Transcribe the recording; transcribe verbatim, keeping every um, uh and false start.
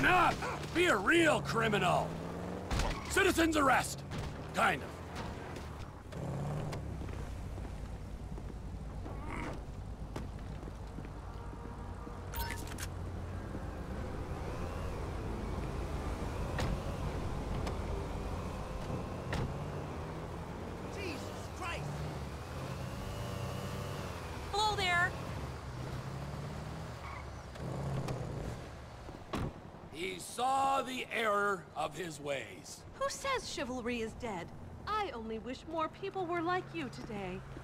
Man up! Be a real criminal! Citizen's arrest! Kind of. He saw the error of his ways. Who says chivalry is dead? I only wish more people were like you today.